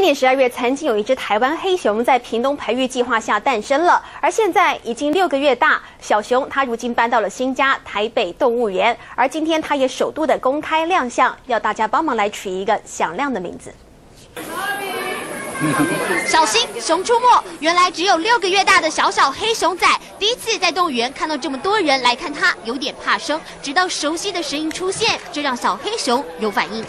年12月，曾经有一只台湾黑熊在屏东培育计划下诞生了，而现在已经6个月大。小熊它如今搬到了新家台北动物园，而今天它也首度的公开亮相，要大家帮忙来取一个响亮的名字。 小心，熊出没！原来只有6个月大的小黑熊仔，第一次在动物园看到这么多人来看它，有点怕生。直到熟悉的声音出现，这让小黑熊有反应。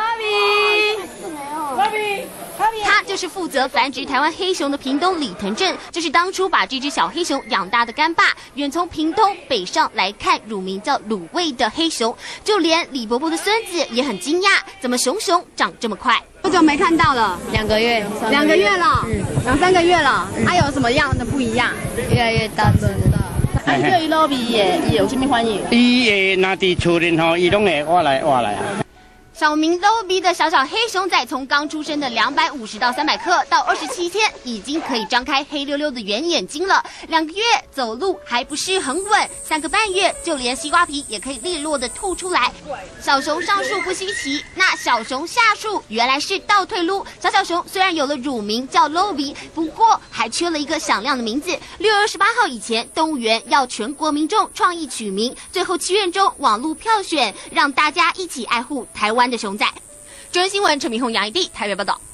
他就是负责繁殖台湾黑熊的屏东李腾正，这是当初把这只小黑熊养大的干爸，远从屏东北上来看乳名叫卤味的黑熊，就连李伯伯的孙子也很惊讶，怎么熊长这么快？ 多久没看到了？2个月，2个月了，2、3个月了。它有什么样的不一样？ 越来越大只了。 对于老味伊有什么反应？ 伊会若伫厝里吼，伊拢会挖来啊。 小名 Lobby 的小黑熊仔，从刚出生的250到300克，到27天已经可以张开黑溜溜的圆眼睛了。2个月走路还不是很稳，3个半月就连西瓜皮也可以利落的吐出来。小熊上树不稀奇，那小熊下树原来是倒退路。小熊虽然有了乳名叫 Lobby， 不过还缺了一个响亮的名字。6月28号以前，动物园要全国民众创意取名，最后7月中网络票选，让大家一起爱护台湾 的熊仔。中央新闻陈明宏、杨一娣台北报道。